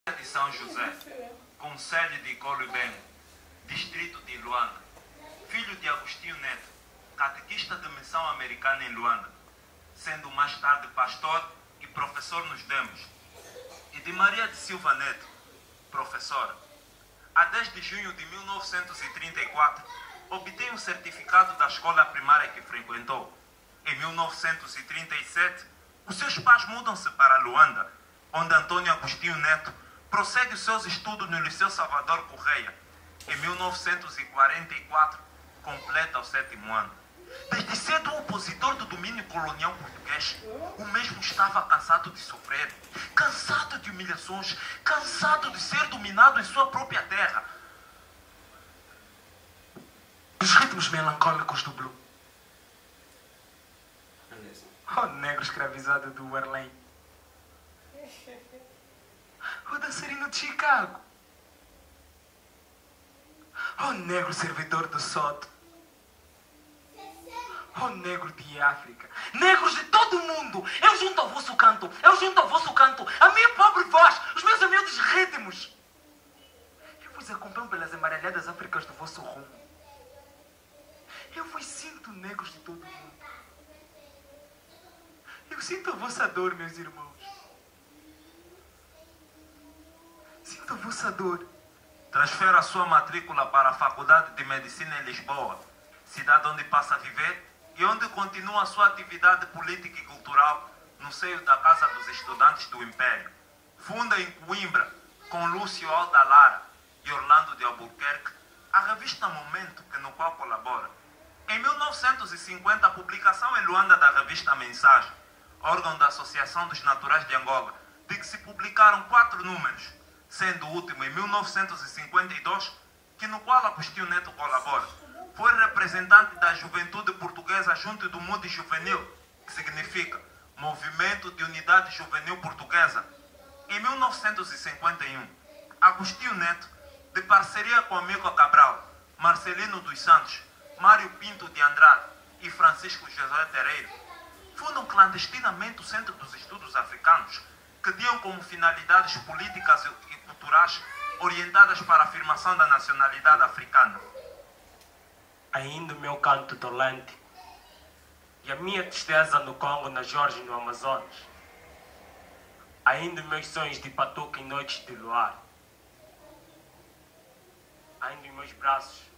de São José, concelho de Colubengo, distrito de Luanda, filho de Agostinho Neto, catequista de missão americana em Luanda, sendo mais tarde pastor e professor nos Demos, e de Maria de Silva Neto, professora. A 10 de junho de 1934, obtém o certificado da escola primária que frequentou. Em 1937, os seus pais mudam-se para Luanda, onde Antônio Agostinho Neto prossegue os seus estudos no Liceu Salvador Correia. Em 1944, completa o 7º ano. Desde cedo opositor do domínio colonial português, o mesmo estava cansado de sofrer, cansado de humilhações, cansado de ser dominado em sua própria terra. Os ritmos melancólicos do blues. O negro escravizado do Harlem. O dançarino de Chicago. O negro servidor do Soto. O negro de África. Negros de todo o mundo. Eu junto ao vosso canto. Eu junto ao vosso canto. A minha pobre voz. Os meus humildes ritmos. Eu vos acompanho pelas emarelhadas Áfricas do vosso rumo. Eu vos sinto negros de todo o mundo. Eu sinto a vossa dor, meus irmãos. Sinto a vossa dor. Transfere a sua matrícula para a Faculdade de Medicina em Lisboa, cidade onde passa a viver e onde continua a sua atividade política e cultural no seio da Casa dos Estudantes do Império. Funda em Coimbra, com Lúcio Alda Lara e Orlando de Albuquerque, a revista Momento, no qual colabora. Em 1950, a publicação em Luanda da revista Mensagem, órgão da Associação dos Naturais de Angola, de que se publicaram 4 números, sendo o último em 1952, no qual Agostinho Neto colabora. Foi representante da juventude portuguesa junto do MUD Juvenil, que significa Movimento de Unidade Juvenil Portuguesa. Em 1951, Agostinho Neto, de parceria com Amigo Cabral, Marcelino dos Santos, Mário Pinto de Andrade e Francisco José Tereiro, fundam clandestinamente o Centro dos Estudos Africanos, que tinham como finalidades políticas e culturais orientadas para a afirmação da nacionalidade africana. Ainda o meu canto dolente e a minha tristeza no Congo, na Geórgia e no Amazonas. Ainda os meus sonhos de patuca em noites de luar. Ainda os meus braços